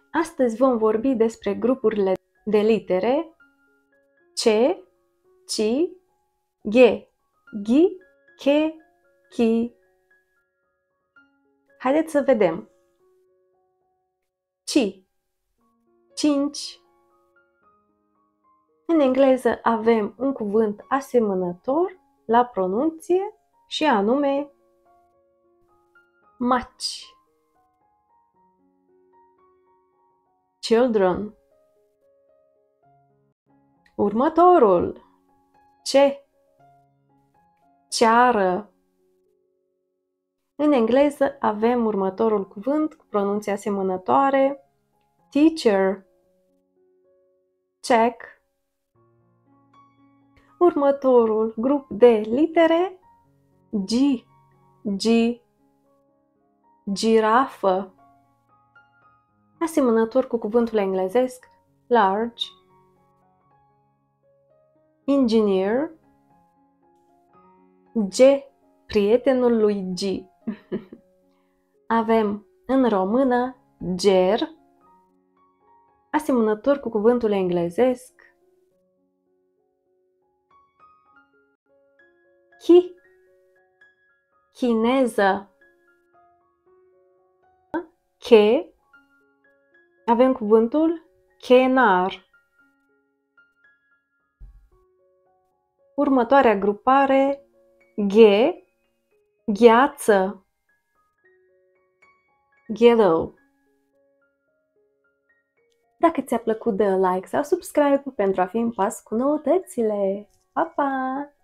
Astăzi vom vorbi despre grupurile de litere C, Ci, G, Ghi, Che, Chi. Haideți să vedem. Ci, cinci. În engleză avem un cuvânt asemănător la pronunție și anume much. Children. Următorul. Ce? Ceară. În engleză avem următorul cuvânt cu pronunție asemănătoare. Teacher. Check. Următorul grup de litere. G. G. Girafă. Asemănător cu cuvântul englezesc large. Engineer. G. Prietenul lui G. Avem în română ger, asemănător cu cuvântul englezesc chi. Chineză. Che. Avem cuvântul chenar. Următoarea grupare, ghe, gheață, ghetto. Dacă ți-a plăcut, dă like sau subscribe pentru a fi în pas cu noutățile. Pa, pa!